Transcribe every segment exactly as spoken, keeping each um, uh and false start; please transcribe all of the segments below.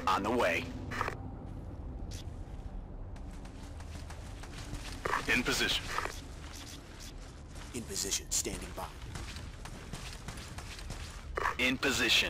On the way. In position. In position, standing by. In position.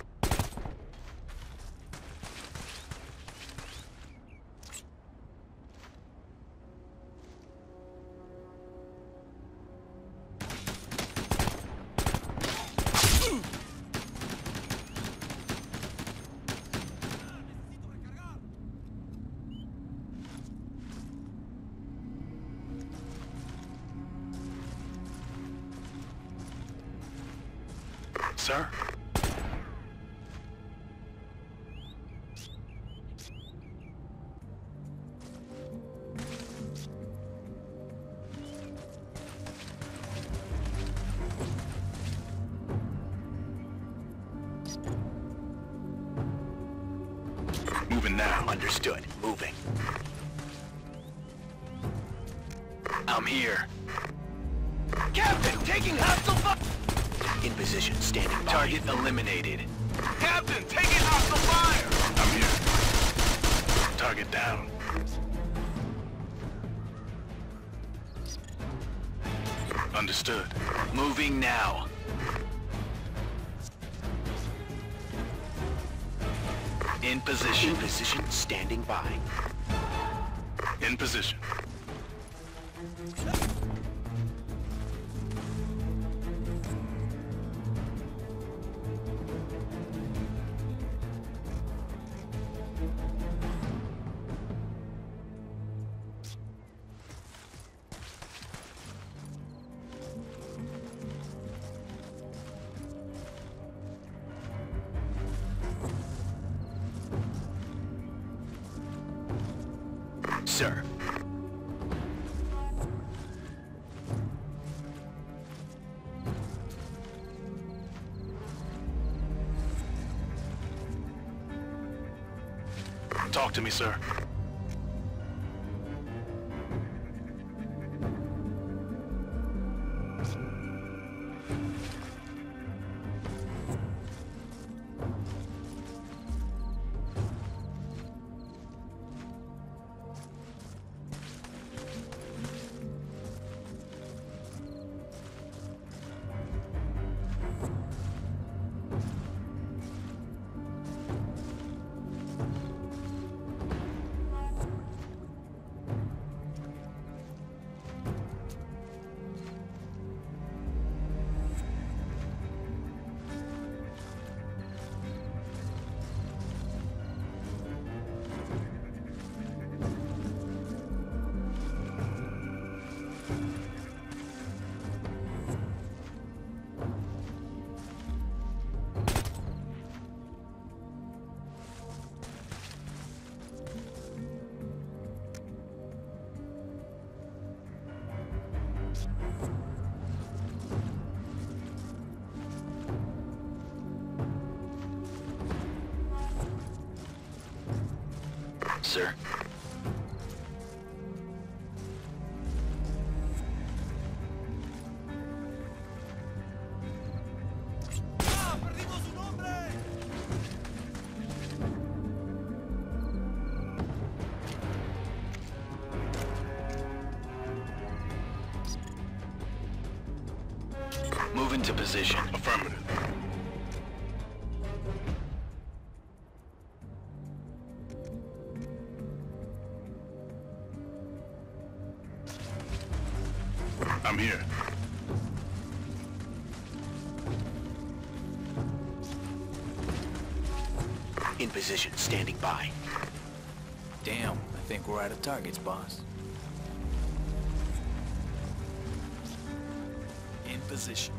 Sir? Moving now. Understood. Moving. I'm here. Captain, taking hostile fire! In position, standing by. Target eliminated. Captain, taking hostile fire! I'm here. Target down. Understood. Moving now. In position. In position, standing by. In position. Sir. Talk to me, sir. Sir. ¡Ah, perdimos un hombre! Move into position. Affirmative. I'm here. In position, standing by. Damn, I think we're out of targets, boss. In position.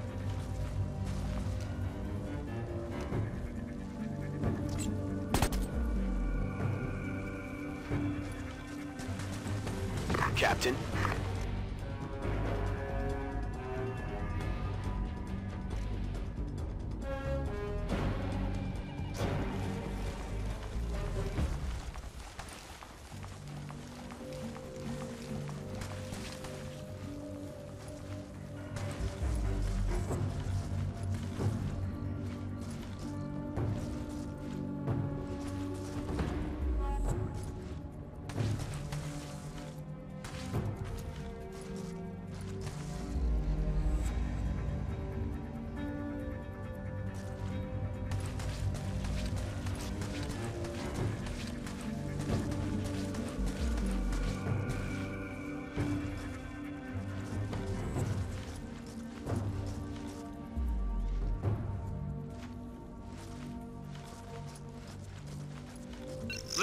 Captain.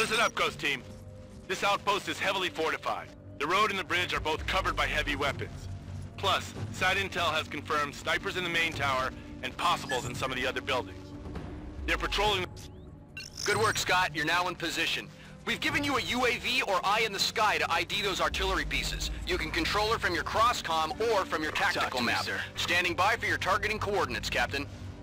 Listen up, Ghost Team. This outpost is heavily fortified. The road and the bridge are both covered by heavy weapons. Plus, side intel has confirmed snipers in the main tower and possibles in some of the other buildings. They're patrolling... Good work, Scott. You're now in position. We've given you a U A V or eye in the sky to I D those artillery pieces. You can control her from your cross-comm or from your Talk tactical to me, map. sir. Standing by for your targeting coordinates, Captain.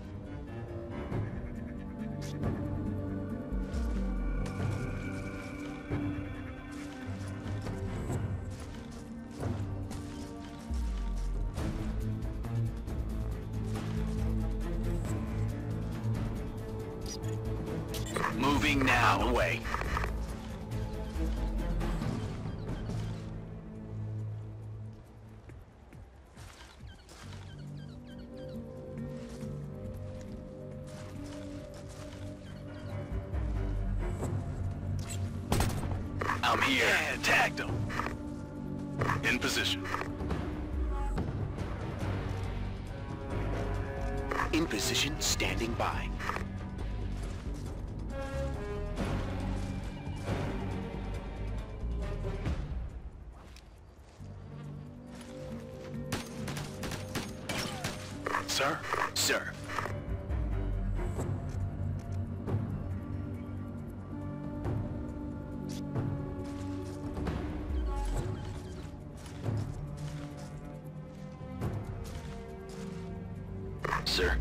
Moving now. Away. I'm here. Yeah, tagged them. In position. In position, standing by. Sir? Sir. Sir.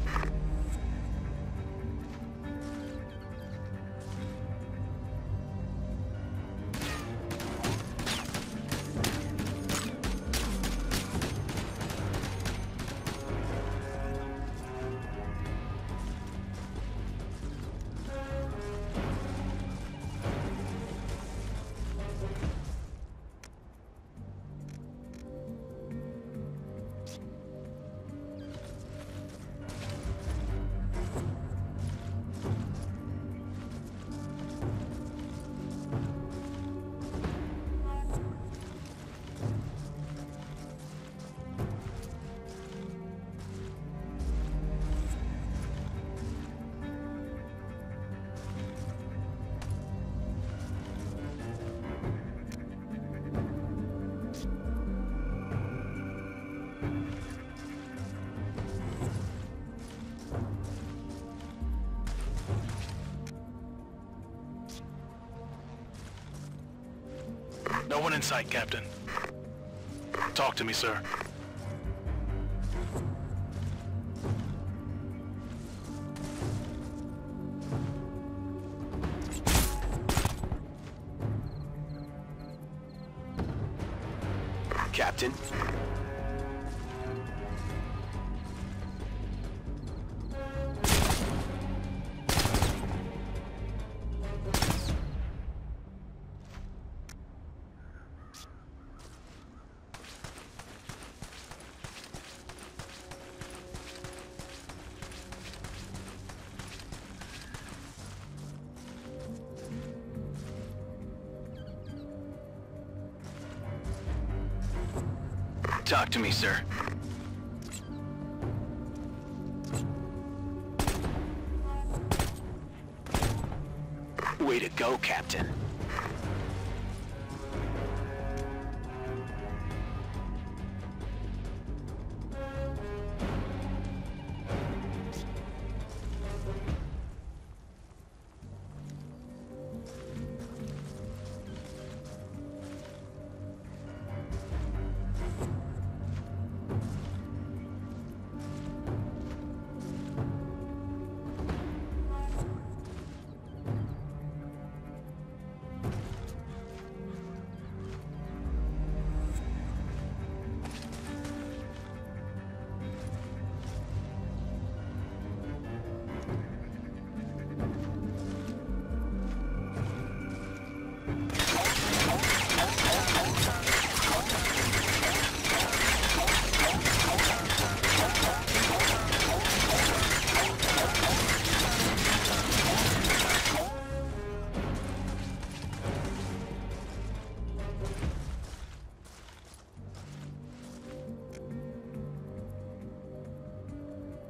No one in sight, Captain. Talk to me, sir. Captain. Talk to me, sir. Way to go, Captain.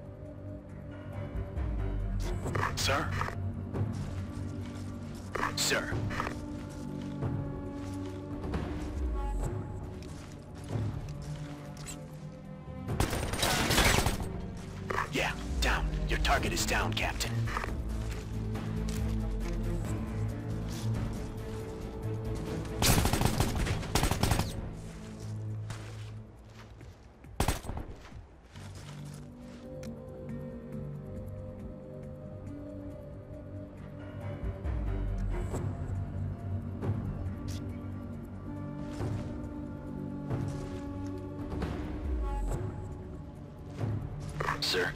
Sir? sir. Yeah, down. Your target is down, Captain. Sir.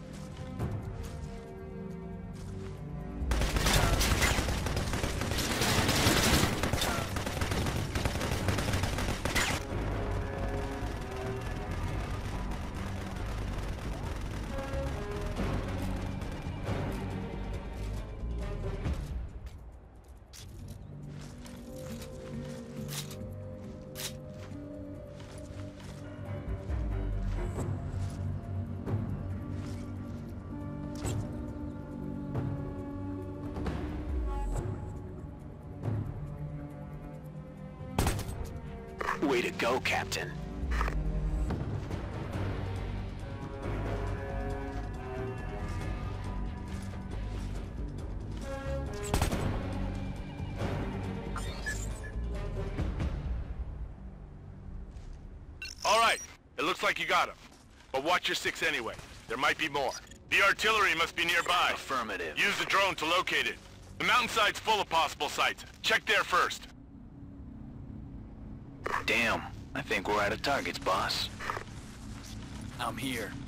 Way to go, Captain. All right, it looks like you got him. But watch your six anyway. There might be more. The artillery must be nearby. Affirmative. Use the drone to locate it. The mountainside's full of possible sites. Check there first. Damn, I think we're out of targets, boss. I'm here.